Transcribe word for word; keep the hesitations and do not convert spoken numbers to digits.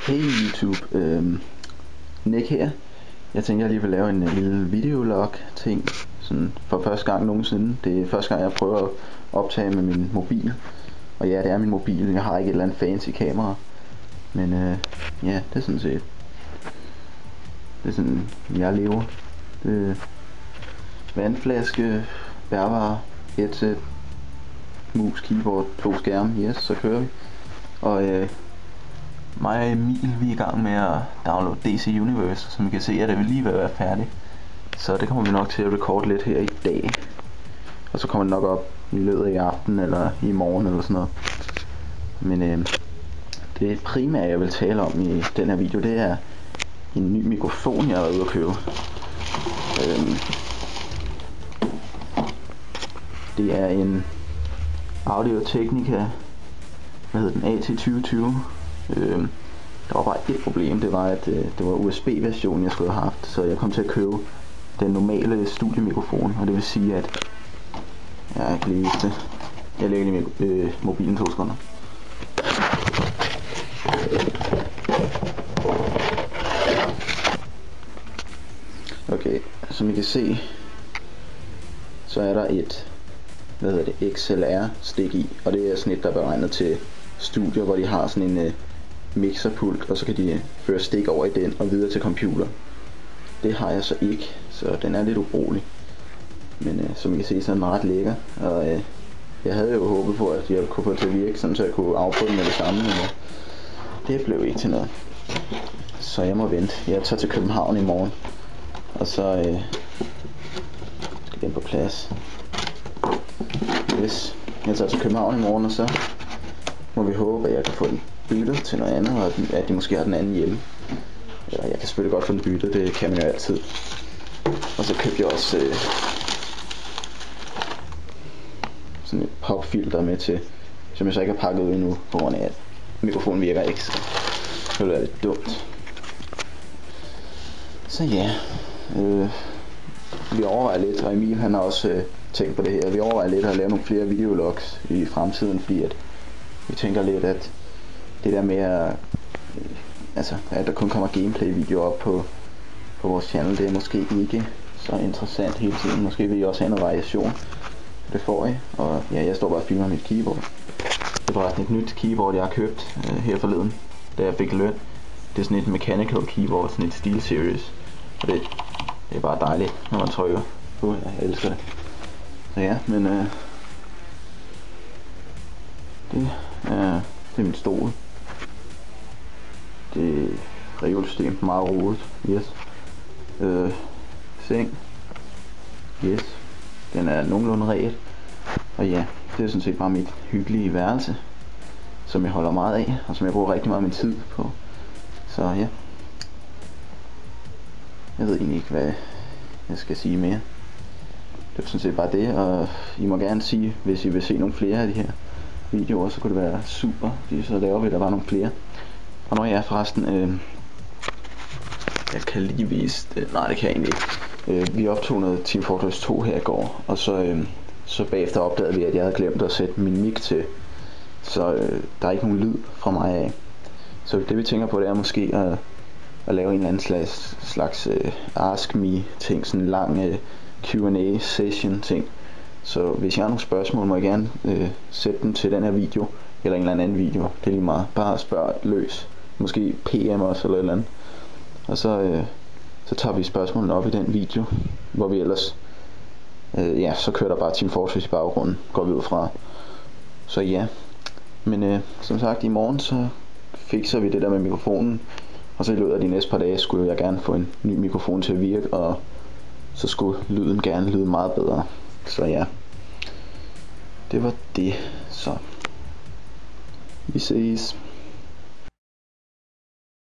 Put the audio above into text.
Hey YouTube, øhm, Nick her. Jeg tænker jeg lige vil lave en uh, lille videolog ting sådan for første gang nogensinde. Det er første gang jeg prøver at optage med min mobil. Og ja, det er min mobil, jeg har ikke et eller andet fancy kamera. Men øh, ja, det er sådan set Det er sådan jeg lever. Det er vandflaske, bærbar, headset, mus, keyboard, to skærme, yes, så kører vi. Og øh, mig og Emil, vi er i gang med at downloade D C Universe, som I kan se, at det vil lige ved at være færdig. Så det kommer vi nok til at recorde lidt her i dag. Og så kommer det nok op i løbet af i aften eller i morgen eller sådan noget. Men øh, det primære jeg vil tale om i den her video, det er en ny mikrofon jeg har været ude at købe. øh, Det er en Audio Technica, hvad hedder den, A T tyve tyve. øh, Der var bare et problem, det var at øh, det var U S B versionen jeg skulle have haft. Så jeg kom til at købe den normale studiemikrofon, og det vil sige at jeg kan lige vise det. Jeg lægger lige øh, mobilen to sekunder. Okay, som I kan se, så er der et, hvad hedder det, X L R stik i, og det er sådan et der er beregnet til studier, hvor de har sådan en uh, mixerpult, og så kan de føre stik over i den og videre til computer. Det har jeg så ikke, så den er lidt ubrugelig. Men uh, som I kan se, så er den ret lækker, og uh, jeg havde jo håbet på at jeg kunne få det til at virke, sådan, så jeg kunne afprøve den med det samme, men uh, det blev ikke til noget. Så jeg må vente. Jeg tager til København i morgen, og så uh, skal den på plads. Yes. Jeg tager til København i morgen, og så må vi håbe at jeg kan få den byttet til noget andet, og at de måske har den anden hjemme. Eller jeg kan selvfølgelig godt få den byttet, det kan man jo altid. Og så købte jeg også øh, sådan et popfilter med til, som jeg så ikke har pakket ud endnu, på grund af at mikrofonen virker ikke, så det vil være lidt dumt. Så ja, øh, vi overvejer lidt, og Emil han har også øh, tænkt på det her. Vi overvejer lidt at lave nogle flere videologs i fremtiden, fordi at vi tænker lidt at det der med at, øh, altså, at der kun kommer gameplay videoer op på, på vores channel, det er måske ikke så interessant hele tiden. Måske vil I også have noget variation. Det får I. Og ja, jeg står bare og filmer mit keyboard. Det er bare et nyt keyboard jeg har købt øh, her forleden, da jeg fik løn. Det er sådan et mechanical keyboard, sådan et Steel Series. Og det, det er bare dejligt når man trykker. Uh, jeg elsker det. Så ja, men øh, det, øh, det er min stol. Det er reolsystem, meget rodet. Yes. Øh, seng. Yes. Den er nogenlunde ret. Og ja, det er sådan set bare mit hyggelige værelse, som jeg holder meget af, og som jeg bruger rigtig meget af min tid på. Så ja. Jeg ved egentlig ikke, hvad jeg skal sige mere. Det er sådan set bare det, og I må gerne sige, hvis I vil se nogle flere af de her videoer, så kunne det være super, fordi så laver vi der bare nogle flere. Og når jeg er forresten, øh, jeg kan lige vise det, nej det kan jeg egentlig ikke. Øh, vi optog noget Team Fortress to her i går, og så, øh, så bagefter opdagede vi, at jeg havde glemt at sætte min mic til. Så øh, der er ikke nogen lyd fra mig af. Så det vi tænker på, det er måske at, at lave en eller anden slags, slags øh, Ask Me ting, sådan en lang øh, Q and A session ting. Så hvis jeg har nogle spørgsmål, må jeg gerne øh, sætte dem til den her video, eller en eller anden video. Det er lige meget. Bare spørg løs. Måske P M også eller et eller andet. Og så, øh, så tager vi spørgsmålene op i den video, hvor vi ellers, øh, ja, så kører der bare Team Fortress i baggrunden, går vi ud fra. Så ja, men øh, som sagt i morgen, så fikser vi det der med mikrofonen. Og så i løbet af de næste par dage, skulle jeg gerne få en ny mikrofon til at virke, og så skulle lyden gerne lyde meget bedre. Så ja, det var det. Så vi ses.